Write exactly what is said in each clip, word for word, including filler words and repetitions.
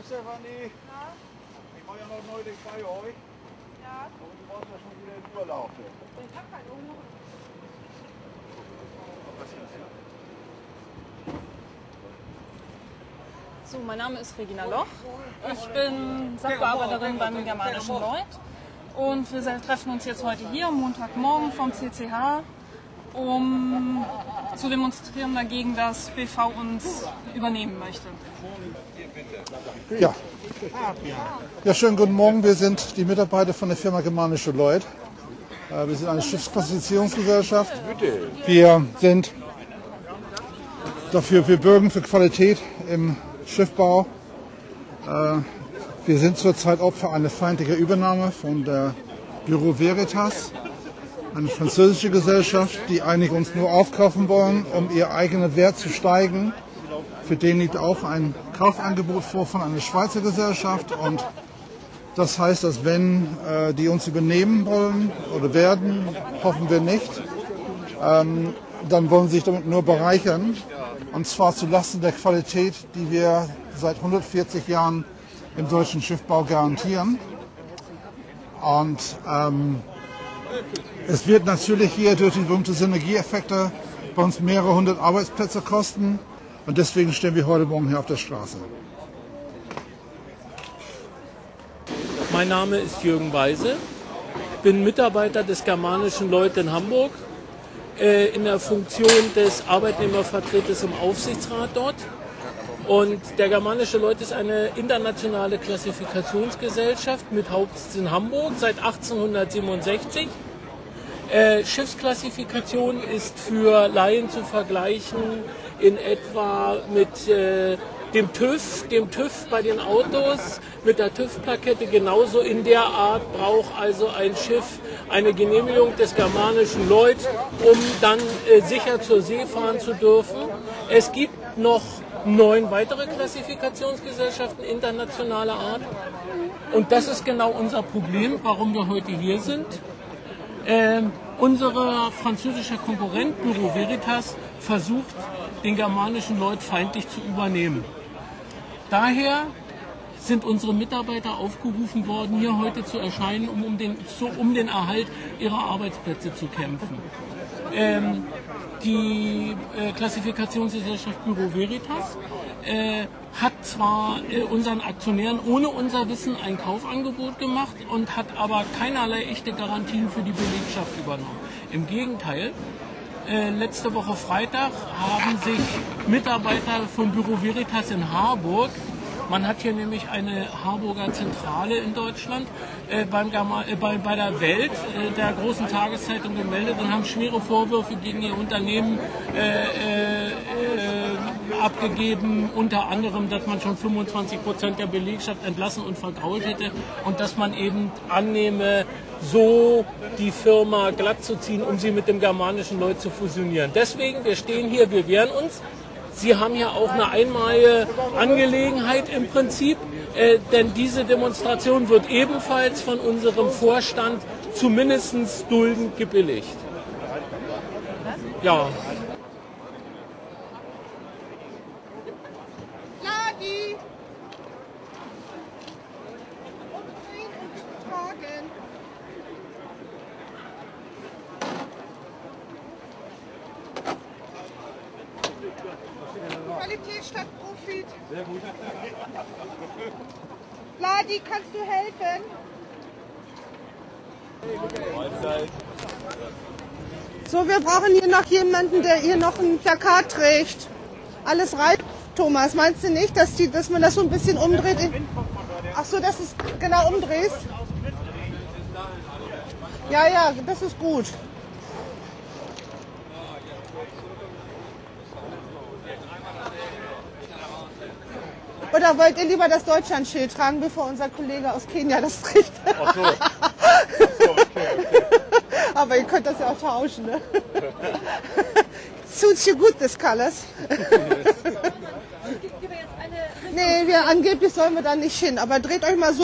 Stefanie, Ja? ich war ja noch neulich bei euch. Ja? Und du warst ja schon wieder in Urlaub. Ich hab keinen Urlaub. So, mein Name ist Regina Loch. Ich bin Sachbearbeiterin beim Germanischen Lloyd. Und wir treffen uns jetzt heute hier, Montagmorgen vom C C H, um zu demonstrieren dagegen, dass B V uns übernehmen möchte. Ja. Ja, schönen guten Morgen. Wir sind die Mitarbeiter von der Firma Germanische Lloyd. Wir sind eine Schiffsklassifizierungsgesellschaft. Wir sind dafür, wir bürgen für Qualität im Schiffbau. Wir sind zurzeit Opfer einer feindlichen Übernahme von der Bureau Veritas, eine französische Gesellschaft, die eigentlich uns nur aufkaufen wollen, um ihr eigener Wert zu steigen. Für den liegt auch ein Kaufangebot vor von einer Schweizer Gesellschaft. Und das heißt, dass wenn äh, die uns übernehmen wollen oder werden, hoffen wir nicht, ähm, dann wollen sie sich damit nur bereichern. Und zwar zulasten der Qualität, die wir seit hundertvierzig Jahren im deutschen Schiffbau garantieren. Und ähm, es wird natürlich hier durch die berühmten Synergieeffekte bei uns mehrere hundert Arbeitsplätze kosten. Und deswegen stehen wir heute Morgen hier auf der Straße. Mein Name ist Jürgen Weise, bin Mitarbeiter des Germanischen Lloyd in Hamburg, äh, in der Funktion des Arbeitnehmervertreters im Aufsichtsrat dort. Und der Germanische Lloyd ist eine internationale Klassifikationsgesellschaft mit Hauptsitz in Hamburg seit achtzehnhundertsiebenundsechzig. Äh, Schiffsklassifikation ist für Laien zu vergleichen in etwa mit äh, dem TÜV, dem TÜV bei den Autos, mit der TÜV-Plakette. Genauso in der Art braucht also ein Schiff eine Genehmigung des Germanischen Lloyd, um dann äh, sicher zur See fahren zu dürfen. Es gibt noch neun weitere Klassifikationsgesellschaften internationaler Art. Und das ist genau unser Problem, warum wir heute hier sind. Äh, unser französischer Konkurrent Bureau Veritas versucht, den Germanischen Lloyd feindlich zu übernehmen. Daher sind unsere Mitarbeiter aufgerufen worden, hier heute zu erscheinen, um, um, den, so, um den Erhalt ihrer Arbeitsplätze zu kämpfen. Ähm, die äh, Klassifikationsgesellschaft Bureau Veritas äh, hat zwar äh, unseren Aktionären ohne unser Wissen ein Kaufangebot gemacht und hat aber keinerlei echte Garantien für die Belegschaft übernommen. Im Gegenteil, äh, letzte Woche Freitag haben sich Mitarbeiter von Bureau Veritas in Harburg, man hat hier nämlich eine Harburger Zentrale in Deutschland, äh, beim Germa äh, bei, bei der Welt, äh, der großen Tageszeitung, gemeldet und haben schwere Vorwürfe gegen ihr Unternehmen äh, äh, äh, abgegeben, unter anderem, dass man schon fünfundzwanzig Prozent der Belegschaft entlassen und vergrault hätte und dass man eben annehme, so die Firma glatt zu ziehen, um sie mit dem Germanischen Lloyd zu fusionieren. Deswegen, wir stehen hier, wir wehren uns. Sie haben ja auch eine einmalige Angelegenheit im Prinzip, äh, denn diese Demonstration wird ebenfalls von unserem Vorstand zumindest duldend gebilligt. Ja. Ladi! Umdrehen und tragen. Qualität statt Profit. Sehr gut. Ladi, kannst du helfen? So, wir brauchen hier noch jemanden, der hier noch ein Plakat trägt. Alles rein, Thomas. Meinst du nicht, dass, die, dass man das so ein bisschen umdreht? Ach so, dass es genau umdrehst? Ja, ja, das ist gut. Oder wollt ihr lieber das Deutschlandschild tragen, bevor unser Kollege aus Kenia das trägt? Ach so. Ach so, okay, okay. Aber ihr könnt das ja auch tauschen, ne? Suits you good, this colors. Nee, wir, angeblich sollen wir da nicht hin, aber dreht euch mal so.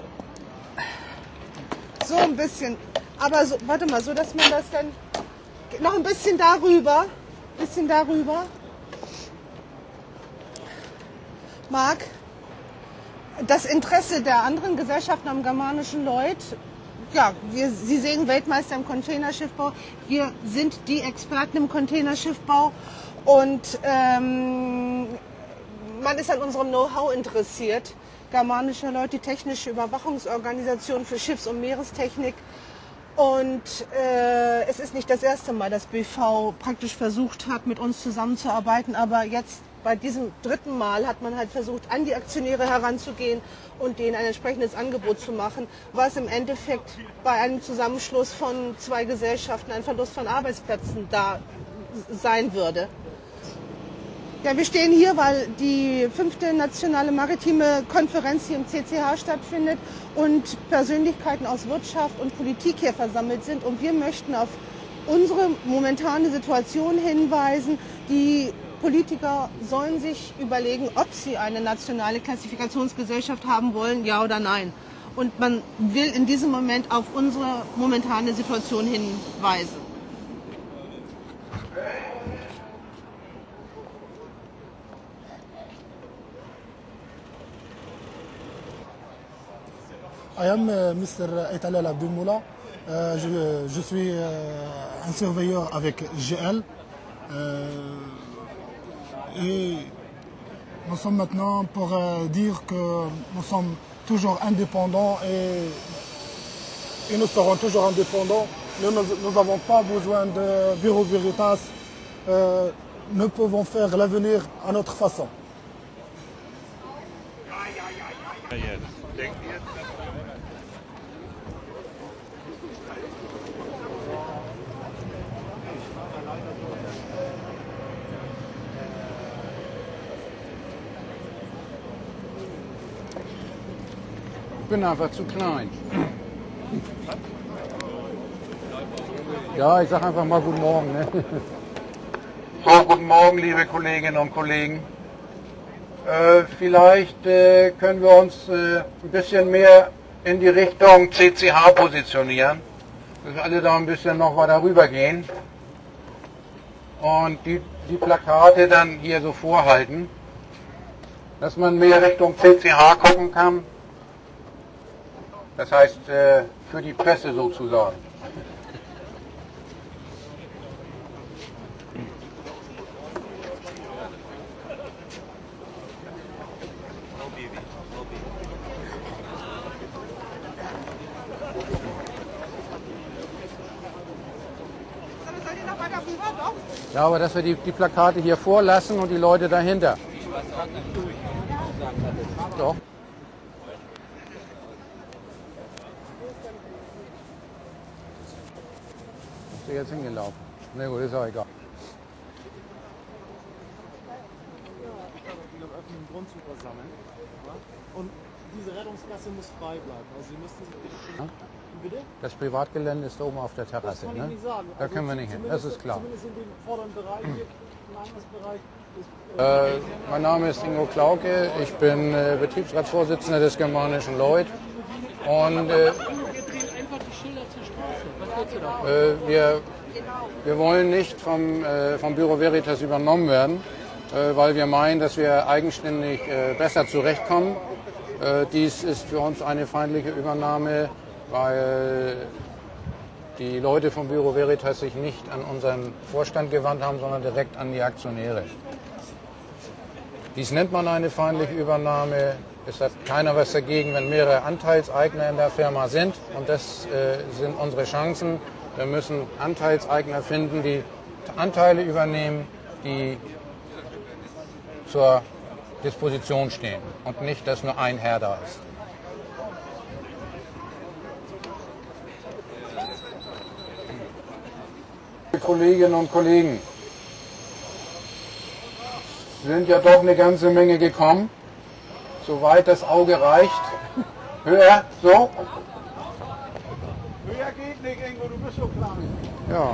So ein bisschen. Aber so, warte mal, so dass man das dann noch ein bisschen darüber. Bisschen darüber. Marc, das Interesse der anderen Gesellschaften am Germanischen Lloyd, ja, wir, Sie sehen Weltmeister im Containerschiffbau, wir sind die Experten im Containerschiffbau und ähm, man ist an unserem Know-how interessiert. Germanischer Lloyd, die technische Überwachungsorganisation für Schiffs- und Meerestechnik. Und äh, es ist nicht das erste Mal, dass B V praktisch versucht hat, mit uns zusammenzuarbeiten, aber jetzt bei diesem dritten Mal hat man halt versucht, an die Aktionäre heranzugehen und denen ein entsprechendes Angebot zu machen, was im Endeffekt bei einem Zusammenschluss von zwei Gesellschaften ein Verlust von Arbeitsplätzen da sein würde. Ja, wir stehen hier, weil die fünfte nationale maritime Konferenz hier im C C H stattfindet und Persönlichkeiten aus Wirtschaft und Politik hier versammelt sind. Und wir möchten auf unsere momentane Situation hinweisen. Die Politiker sollen sich überlegen, ob sie eine nationale Klassifikationsgesellschaft haben wollen, ja oder nein. Und man will in diesem Moment auf unsere momentane Situation hinweisen. I am uh, Mister Etalal Abdelmoula. Euh, je, je suis euh, un surveilleur avec G L. Euh, et nous sommes maintenant pour euh, dire que nous sommes toujours indépendants et, et nous serons toujours indépendants. Nous n'avons pas besoin de Bureau Veritas. Euh, nous pouvons faire l'avenir à notre façon. Ich bin einfach zu klein. Ja, ich sag einfach mal guten Morgen. Ne? So, guten Morgen, liebe Kolleginnen und Kollegen. Äh, vielleicht äh, können wir uns äh, ein bisschen mehr in die Richtung C C H positionieren, dass alle da ein bisschen noch weiter rüber gehen und die, die Plakate dann hier so vorhalten, dass man mehr Richtung C C H gucken kann. Das heißt, äh, für die Presse sozusagen. Ja, aber dass wir die, die Plakate hier vorlassen und die Leute dahinter. Doch. Ist jetzt hingelaufen? Na gut, ist auch egal. Auf öffentlichen Grund zu versammeln. Und diese Rettungsgasse muss frei bleiben. Also Sie müssten sich bitte schon... Bitte? Das Privatgelände ist da oben auf der Terrasse. Das kann ich ne? nicht sagen. Da Also können wir nicht hin, das ist klar. Zumindest in dem vorderen Bereich, hier, im Eingangsbereich. Ist, äh, mein Name ist Ingo Klauke, ich bin äh, Betriebsratsvorsitzender des Germanischen Lloyd. Und äh, äh, wir, wir wollen nicht vom, äh, vom Bureau Veritas übernommen werden, äh, weil wir meinen, dass wir eigenständig äh, besser zurechtkommen. Äh, dies ist für uns eine feindliche Übernahme, weil die Leute vom Bureau Veritas sich nicht an unseren Vorstand gewandt haben, sondern direkt an die Aktionäre. Dies nennt man eine feindliche Übernahme. Es hat keiner was dagegen, wenn mehrere Anteilseigner in der Firma sind. Und das äh, sind unsere Chancen. Wir müssen Anteilseigner finden, die Anteile übernehmen, die zur Disposition stehen. Und nicht, dass nur ein Herr da ist. Kolleginnen und Kollegen, sind ja doch eine ganze Menge gekommen, soweit das Auge reicht. Höher, so. Höher geht nicht, Ingo, du bist so klein. Ja.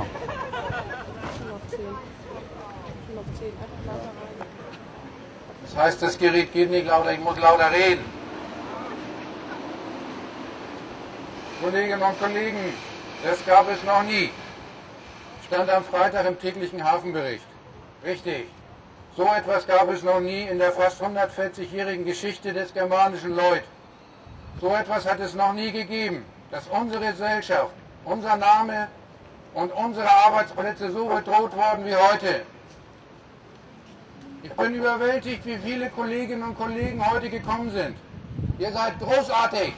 Das heißt, das Gerät geht nicht lauter, ich muss lauter reden. Kolleginnen und Kollegen, das gab es noch nie. Stand am Freitag im täglichen Hafenbericht. Richtig. So etwas gab es noch nie in der fast hundertvierzigjährigen Geschichte des germanischen Lloyd. So etwas hat es noch nie gegeben, dass unsere Gesellschaft, unser Name und unsere Arbeitsplätze so bedroht wurden wie heute. Ich bin überwältigt, wie viele Kolleginnen und Kollegen heute gekommen sind. Ihr seid großartig.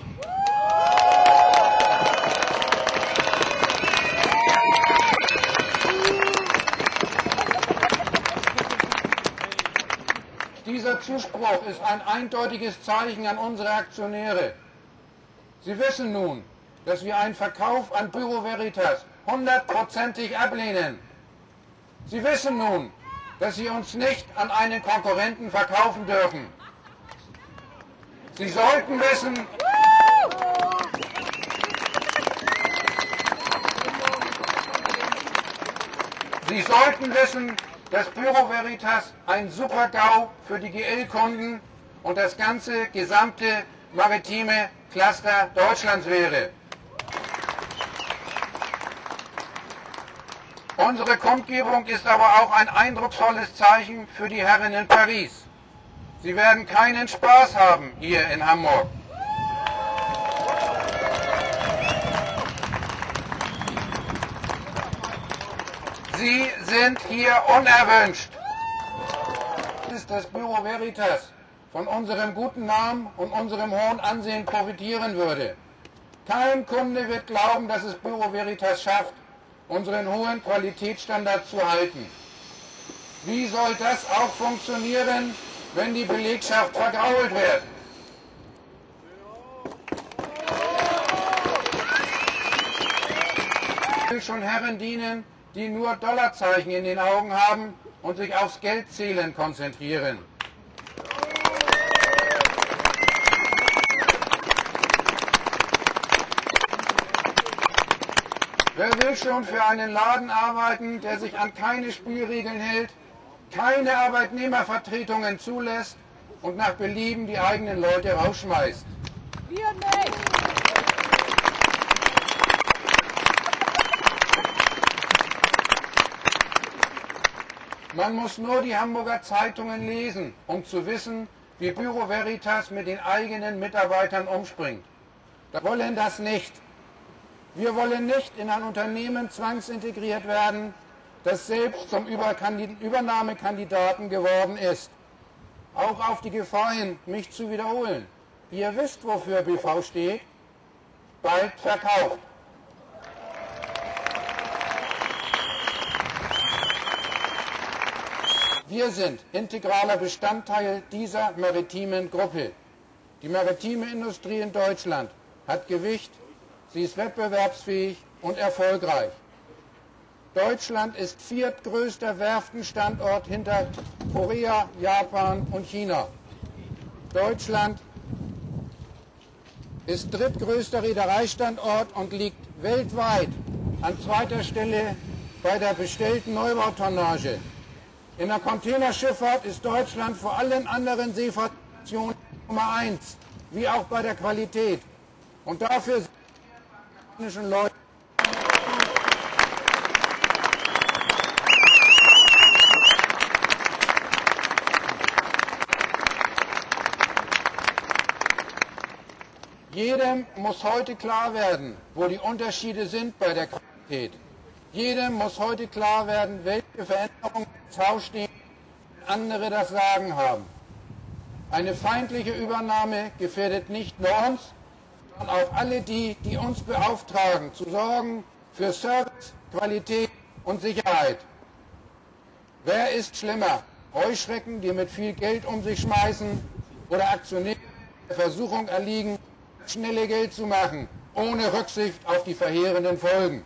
Dieser Zuspruch ist ein eindeutiges Zeichen an unsere Aktionäre. Sie wissen nun, dass wir einen Verkauf an Bureau Veritas hundertprozentig ablehnen. Sie wissen nun, dass Sie uns nicht an einen Konkurrenten verkaufen dürfen. Sie sollten wissen, Sie sollten wissen, dass Bureau Veritas ein Super-GAU für die G L-Kunden und das ganze gesamte maritime Cluster Deutschlands wäre. Unsere Kundgebung ist aber auch ein eindrucksvolles Zeichen für die Herren in Paris. Sie werden keinen Spaß haben hier in Hamburg. Sie sind hier unerwünscht. Es ist, dass Bureau Veritas von unserem guten Namen und unserem hohen Ansehen profitieren würde. Kein Kunde wird glauben, dass es Bureau Veritas schafft, unseren hohen Qualitätsstandard zu halten. Wie soll das auch funktionieren, wenn die Belegschaft vergrault wird? Ich will schon Herren dienen, die nur Dollarzeichen in den Augen haben und sich aufs Geldzählen konzentrieren. Wer will schon für einen Laden arbeiten, der sich an keine Spielregeln hält, keine Arbeitnehmervertretungen zulässt und nach Belieben die eigenen Leute rausschmeißt? Wir nicht! Man muss nur die Hamburger Zeitungen lesen, um zu wissen, wie Bureau Veritas mit den eigenen Mitarbeitern umspringt. Wir wollen das nicht. Wir wollen nicht in ein Unternehmen zwangsintegriert werden, das selbst zum Übernahmekandidaten geworden ist. Auch auf die Gefahr hin, mich zu wiederholen. Ihr wisst, wofür B V steht. Bald verkauft. Wir sind integraler Bestandteil dieser maritimen Gruppe. Die maritime Industrie in Deutschland hat Gewicht, sie ist wettbewerbsfähig und erfolgreich. Deutschland ist viertgrößter Werftenstandort hinter Korea, Japan und China. Deutschland ist drittgrößter Reedereistandort und liegt weltweit an zweiter Stelle bei der bestellten Neubautonnage. In der Containerschifffahrt ist Deutschland vor allen anderen Seefahrtsnationen Nummer eins, wie auch bei der Qualität. Und dafür sind die germanischen Leute Jedem muss heute klar werden, wo die Unterschiede sind bei der Qualität. Jedem muss heute klar werden, welche Veränderungen ins Haus stehen, wenn andere das Sagen haben. Eine feindliche Übernahme gefährdet nicht nur uns, sondern auch alle die, die uns beauftragen, zu sorgen für Service, Qualität und Sicherheit. Wer ist schlimmer? Heuschrecken, die mit viel Geld um sich schmeißen, oder Aktionäre, die der Versuchung erliegen, schnelle Geld zu machen, ohne Rücksicht auf die verheerenden Folgen?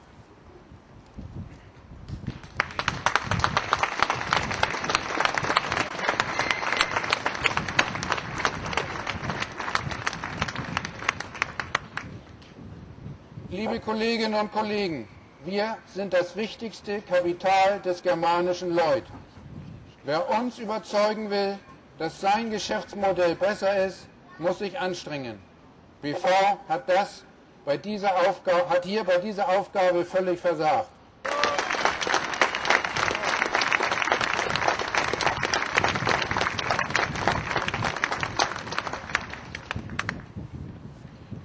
Liebe Kolleginnen und Kollegen, wir sind das wichtigste Kapital des germanischen Lloyd. Wer uns überzeugen will, dass sein Geschäftsmodell besser ist, muss sich anstrengen. B V hat, das bei dieser Aufgabe, hat hier bei dieser Aufgabe völlig versagt.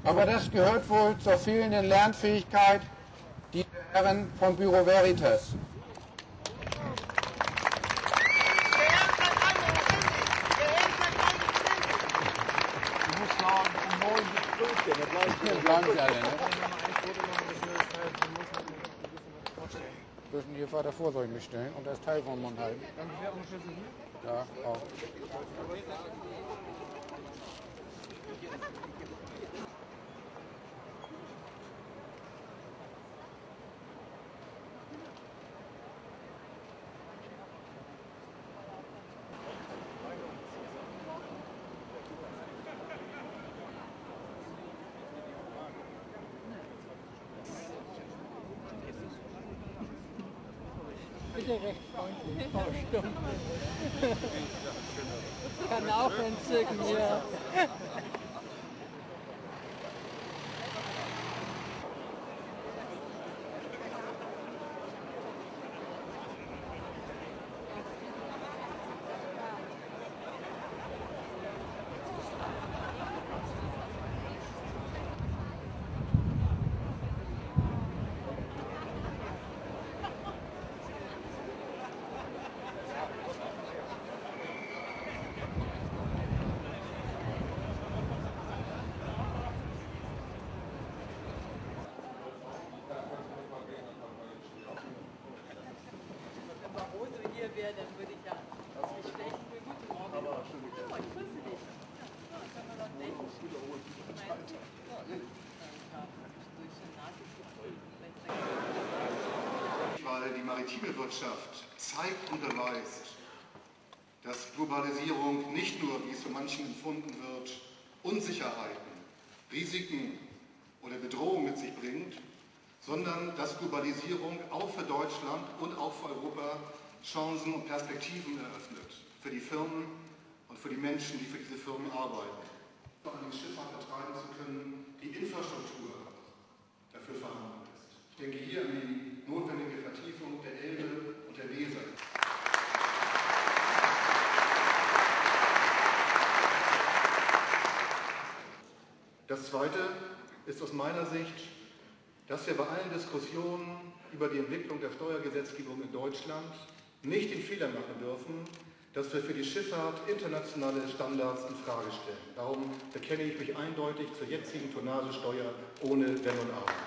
Aber das gehört wohl zur fehlenden Lernfähigkeit dieser Herren von Bureau Veritas. Dürfen Ihr Vater vorsorglich mitstellen und das Teil vom Mund halten? Ja, auch. Bitte recht freundlich, Frau Stumm. Kann auch entzücken, ja. Wäre, dann würde ich ja nicht schlecht für guten Morgen. Aber schön. Ja, ich grüße dich. Ja, können wir doch nicht. Weil die maritime Wirtschaft zeigt und beweist, dass Globalisierung nicht nur, wie es von manchen empfunden wird, Unsicherheiten, Risiken oder Bedrohungen mit sich bringt, sondern dass Globalisierung auch für Deutschland und auch für Europa Chancen und Perspektiven eröffnet für die Firmen und für die Menschen, die für diese Firmen arbeiten. An die Schifffahrt betreiben zu können, die Infrastruktur dafür vorhanden ist. Ich denke hier an die notwendige Vertiefung der Elbe und der Weser. Das Zweite ist aus meiner Sicht, dass wir bei allen Diskussionen über die Entwicklung der Steuergesetzgebung in Deutschland nicht den Fehler machen dürfen, dass wir für die Schifffahrt internationale Standards in Frage stellen. Darum bekenne ich mich eindeutig zur jetzigen Tonnagesteuer ohne Wenn und Aber.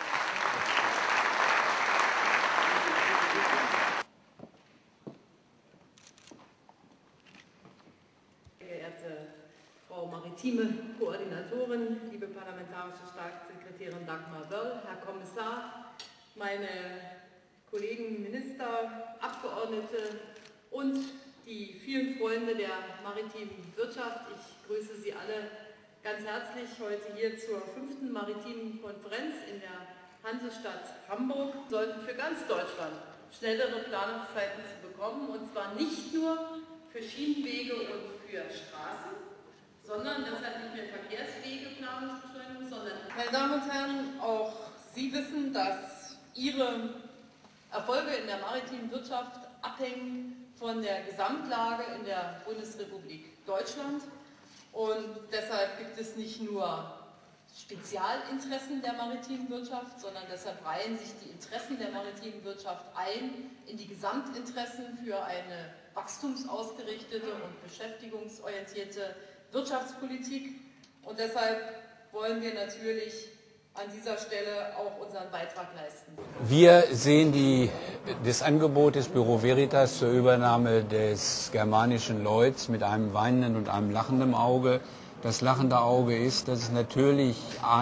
Geehrte Frau maritime Koordinatorin, liebe parlamentarische Staatssekretärin Dagmar Wörl, Herr Kommissar, meine Kollegen, Minister, Abgeordnete und die vielen Freunde der maritimen Wirtschaft. Ich grüße Sie alle ganz herzlich heute hier zur fünften maritimen Konferenz in der Hansestadt Hamburg. Wir sollten für ganz Deutschland schnellere Planungszeiten zu bekommen, und zwar nicht nur für Schienenwege und für Straßen, sondern deshalb nicht mehr Verkehrswege, Planungsbeschleunigung, sondern, meine Damen und Herren, auch Sie wissen, dass Ihre Erfolge in der maritimen Wirtschaft abhängen von der Gesamtlage in der Bundesrepublik Deutschland. Und deshalb gibt es nicht nur Spezialinteressen der maritimen Wirtschaft, sondern deshalb reihen sich die Interessen der maritimen Wirtschaft ein in die Gesamtinteressen für eine wachstumsausgerichtete und beschäftigungsorientierte Wirtschaftspolitik. Und deshalb wollen wir natürlich an dieser Stelle auch unseren Beitrag leisten. Wir sehen die, das Angebot des Bureau Veritas zur Übernahme des germanischen Lloyds mit einem weinenden und einem lachenden Auge. Das lachende Auge ist, dass es natürlich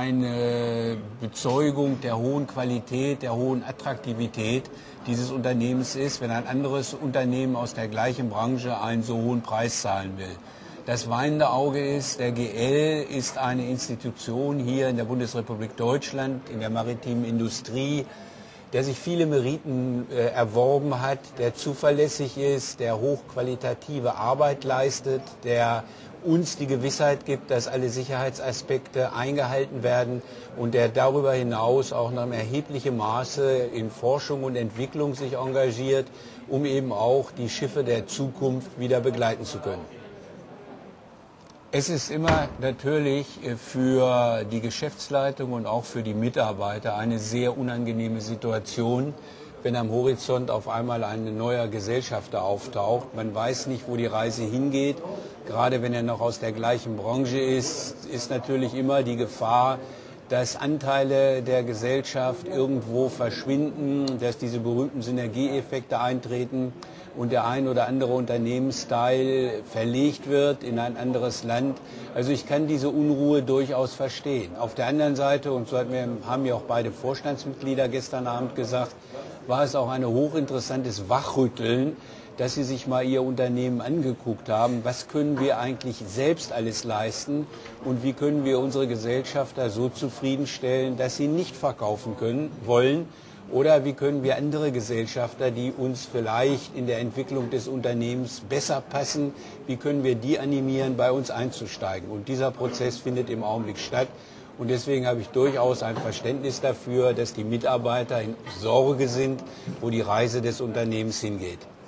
eine Bezeugung der hohen Qualität, der hohen Attraktivität dieses Unternehmens ist, wenn ein anderes Unternehmen aus der gleichen Branche einen so hohen Preis zahlen will. Das weinende Auge ist, der G L ist eine Institution hier in der Bundesrepublik Deutschland, in der maritimen Industrie, der sich viele Meriten äh, erworben hat, der zuverlässig ist, der hochqualitative Arbeit leistet, der uns die Gewissheit gibt, dass alle Sicherheitsaspekte eingehalten werden und der darüber hinaus auch noch in erheblichem Maße in Forschung und Entwicklung sich engagiert, um eben auch die Schiffe der Zukunft wieder begleiten zu können. Es ist immer natürlich für die Geschäftsleitung und auch für die Mitarbeiter eine sehr unangenehme Situation, wenn am Horizont auf einmal ein neuer Gesellschafter auftaucht. Man weiß nicht, wo die Reise hingeht. Gerade wenn er noch aus der gleichen Branche ist, ist natürlich immer die Gefahr, dass Anteile der Gesellschaft irgendwo verschwinden, dass diese berühmten Synergieeffekte eintreten und der ein oder andere Unternehmensteil verlegt wird in ein anderes Land. Also ich kann diese Unruhe durchaus verstehen. Auf der anderen Seite, und so haben ja auch beide Vorstandsmitglieder gestern Abend gesagt, war es auch ein hochinteressantes Wachrütteln, dass sie sich mal ihr Unternehmen angeguckt haben, was können wir eigentlich selbst alles leisten und wie können wir unsere Gesellschafter so zufriedenstellen, dass sie nicht verkaufen können, wollen, oder wie können wir andere Gesellschafter, die uns vielleicht in der Entwicklung des Unternehmens besser passen, wie können wir die animieren, bei uns einzusteigen. Und dieser Prozess findet im Augenblick statt. Und deswegen habe ich durchaus ein Verständnis dafür, dass die Mitarbeiter in Sorge sind, wo die Reise des Unternehmens hingeht.